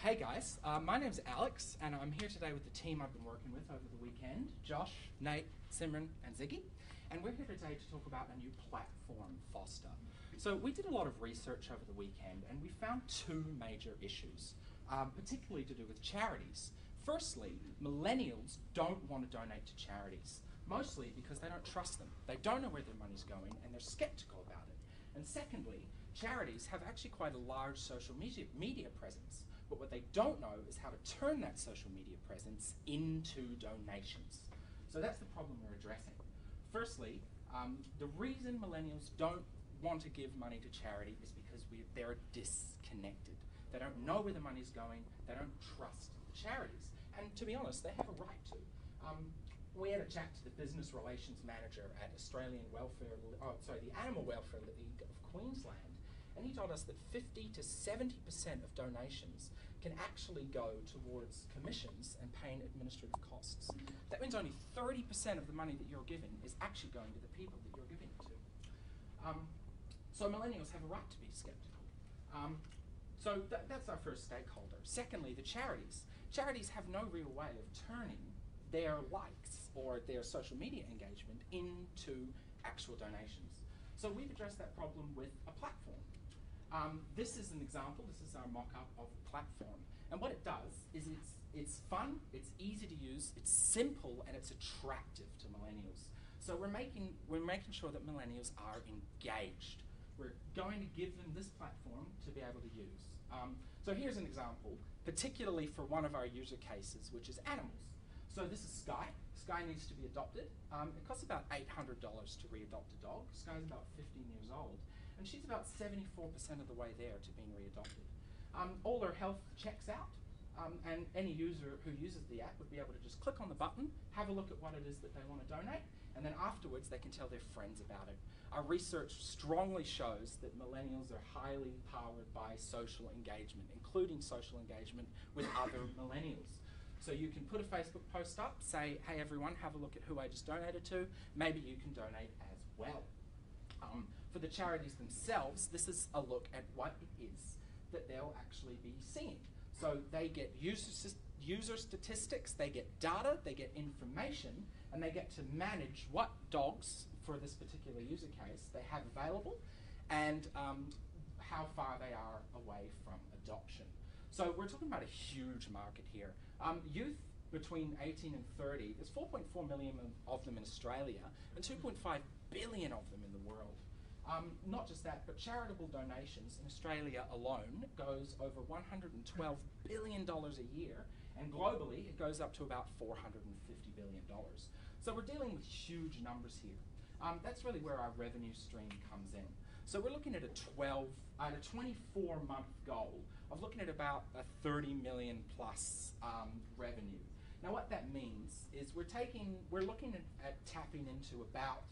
Hey guys, my name's Alex, and I'm here today with the team I've been working with over the weekend, Josh, Nate, Simran, and Ziggy. And we're here today to talk about a new platform, Foster. So we did a lot of research over the weekend, and we found two major issues, particularly to do with charities. Firstly, millennials don't want to donate to charities, mostly because they don't trust them. They don't know where their money's going, and they're skeptical about it. And secondly, charities have actually quite a large social media presence. But what they don't know is how to turn that social media presence into donations. So that's the problem we're addressing. Firstly, the reason millennials don't want to give money to charity is because they're disconnected. They don't know where the money's going. They don't trust the charities. And to be honest, they have a right to. We had a chat to the business relations manager at the Animal Welfare League of Queensland, and he told us that 50 to 70% of donations can actually go towards commissions and paying administrative costs. That means only 30% of the money that you're giving is actually going to the people that you're giving it to. So millennials have a right to be skeptical. So that's our first stakeholder. Secondly, the charities. Charities have no real way of turning their likes or their social media engagement into actual donations. So we've addressed that problem with a platform. This is an example. This is our mock-up of a platform. And what it does is it's fun, it's easy to use, it's simple, and it's attractive to millennials. So we're making sure that millennials are engaged. We're going to give them this platform to be able to use. So here's an example, particularly for one of our user cases, which is animals. So this is Sky. Sky needs to be adopted. It costs about $800 to re-adopt a dog. Sky's about 15 years old. And she's about 74% of the way there to being re-adopted. All her health checks out, and any user who uses the app would be able to just click on the button, have a look at what it is that they want to donate, and then afterwards they can tell their friends about it. Our research strongly shows that millennials are highly powered by social engagement, including social engagement with other millennials. So you can put a Facebook post up, say, hey everyone, have a look at who I just donated to. Maybe you can donate as well. For the charities themselves, this is a look at what it is that they'll actually be seeing. So they get user statistics, they get data, they get information, and they get to manage what dogs, for this particular user case, they have available, and how far they are away from adoption. So we're talking about a huge market here. Youth between 18 and 30, there's 4.4 million of them in Australia, and 2.5 billion of them in the world. Not just that, but charitable donations in Australia alone goes over $112 billion a year, and globally it goes up to about $450 billion. So we're dealing with huge numbers here. That's really where our revenue stream comes in. So we're looking at a 24-month goal of looking at about a 30 million plus revenue. Now what that means is we're looking at tapping into about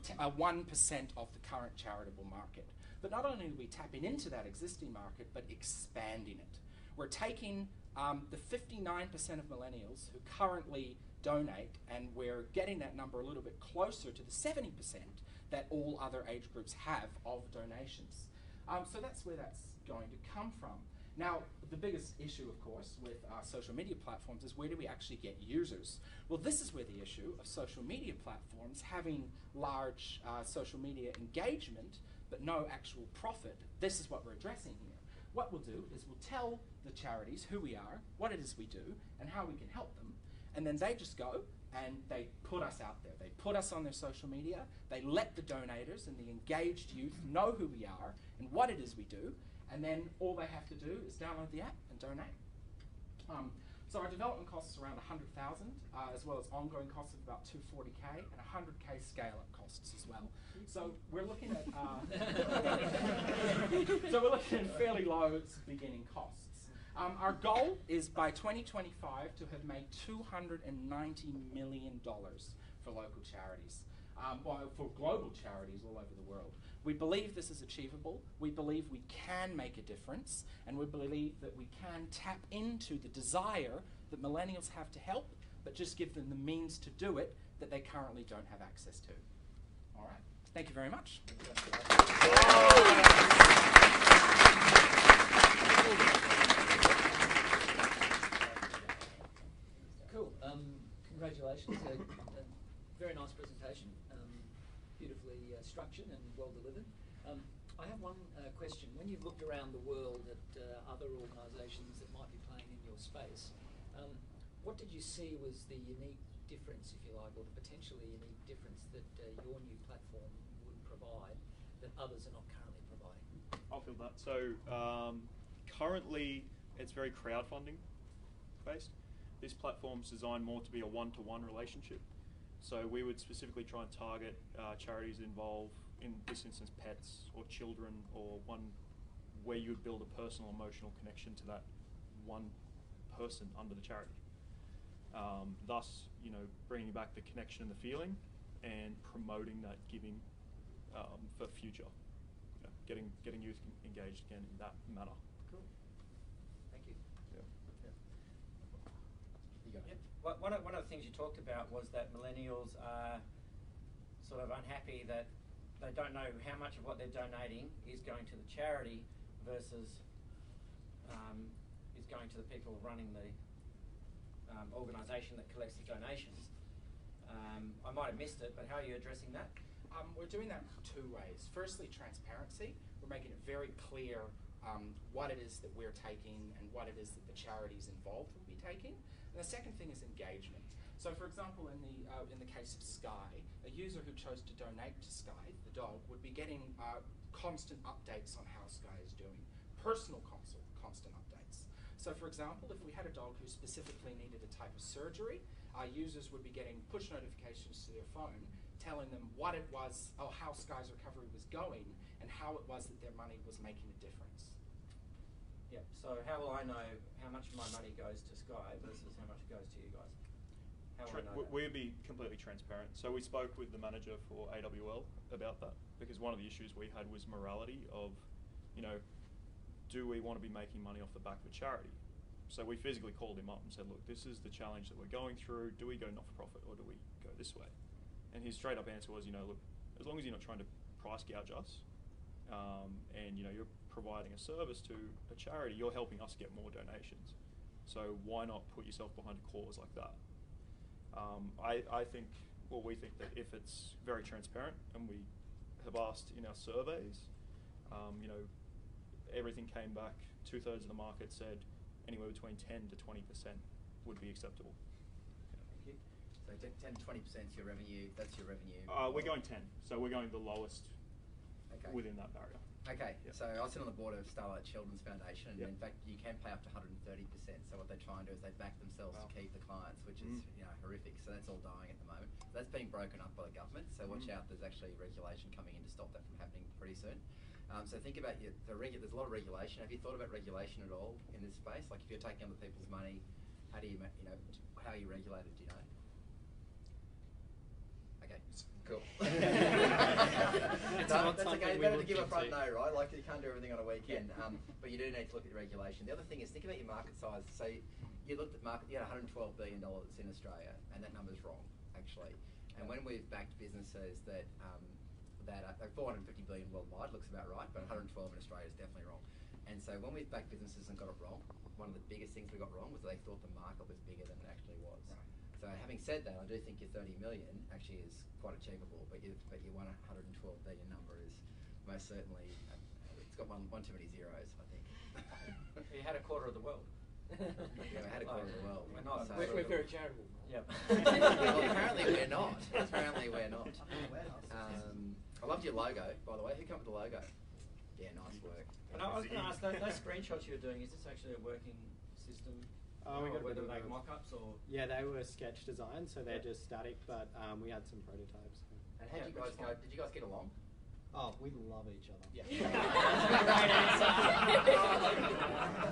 1% of the current charitable market. But not only are we tapping into that existing market, but expanding it. We're taking the 59% of millennials who currently donate, and we're getting that number a little bit closer to the 70% that all other age groups have of donations. So that's where that's going to come from. Now, the biggest issue, of course, with social media platforms is where do we actually get users? Well, this is where the issue of social media platforms having large social media engagement but no actual profit, this is what we're addressing here. What we'll do is we'll tell the charities who we are, what it is we do, and how we can help them, and then they just go and they put us out there. They put us on their social media, they let the donators and the engaged youth know who we are and what it is we do, and then all they have to do is download the app and donate. So our development costs around $100,000, as well as ongoing costs of about $240K and $100K scale-up costs as well. So we're looking at fairly low beginning costs. Our goal is by 2025 to have made $290 million for local charities. For global charities all over the world. We believe this is achievable, we believe we can make a difference, and we believe that we can tap into the desire that millennials have to help, but just give them the means to do it that they currently don't have access to. All right, thank you very much. question. When you've looked around the world at other organisations that might be playing in your space, what did you see was the unique difference, if you like, or the potentially unique difference that your new platform would provide that others are not currently providing? I'll field that. So currently it's very crowdfunding based. This platform's designed more to be a one-to-one relationship. So we would specifically try and target charities that involve, in this instance, pets or children, or one where you would build a personal, emotional connection to that one person under the charity. Thus, bringing back the connection and the feeling, and promoting that giving for future. Getting youth engaged again in that manner. Cool. Thank you. Yeah. You go. Yep. One of the things you talked about was that millennials are sort of unhappy that they don't know how much of what they're donating is going to the charity versus is going to the people running the organisation that collects the donations. I might have missed it, but how are you addressing that? We're doing that two ways. Firstly, transparency. We're making it very clear what it is that we're taking and what it is that the charities involved will be taking. And the second thing is engagement. So, for example, in the case of Sky, a user who chose to donate to Sky, the dog, would be getting constant updates on how Sky is doing, personal constant updates. So, for example, if we had a dog who specifically needed a type of surgery, our users would be getting push notifications to their phone telling them what it was, or how Sky's recovery was going, and how it was that their money was making a difference. Yep. So how will I know how much of my money goes to Sky versus how much goes to you guys? How will I know that? We'll be completely transparent. So we spoke with the manager for AWL about that, because one of the issues we had was morality of, do we want to be making money off the back of a charity? So we physically called him up and said, look, this is the challenge that we're going through. Do we go not-for-profit or do we go this way? And his straight up answer was, look, as long as you're not trying to price gouge us, and you're providing a service to a charity, you're helping us get more donations. So why not put yourself behind a cause like that? I think, we think that if it's very transparent, and we have asked in our surveys, everything came back, 2/3 of the market said anywhere between 10 to 20% would be acceptable. Thank you. So 10 to 20% is your revenue. That's your revenue. We're going 10, so we're going the lowest within that barrier. Okay, Yep. so I sit on the board of Starlight Children's Foundation, and Yep. in fact, you can pay up to 130%. So what they try and do is they back themselves to keep the clients, which is horrific. So that's all dying at the moment. That's being broken up by the government. So watch out. There's actually regulation coming in to stop that from happening pretty soon. So think about there's a lot of regulation. Have you thought about regulation at all in this space? Like if you're taking other people's money, how do you how are you regulated? Do you know? Okay, cool. That's okay. It's better to give a front no, right? Like you can't do everything on a weekend, but you do need to look at regulation. The other thing is think about your market size. So you looked at market. You had $112 billion in Australia, and that number's wrong actually. And when we've backed businesses that that 450 billion worldwide looks about right, but 112 in Australia is definitely wrong. And so when we've backed businesses and got it wrong, one of the biggest things we got wrong was they thought the market was bigger than it actually was. Right. So having said that, I do think your 30 million actually is quite achievable, but your 112 billion number is most certainly, it's got one too many zeros, I think. You had a quarter of the world. Yeah, we had a quarter of the world. We're not. So We're very charitable. Yep. Well, apparently we're not. Apparently we're not. I loved your logo, by the way. Who came up with the logo? Yeah, nice work. And I was going to ask, those screenshots you were doing, is this actually a working system? Or whether they make mock-ups or? Yeah, they were sketch designs, so they're just static, but we had some prototypes. And how did you guys go? Did you guys get along? Oh, we love each other. Yeah. Great answer.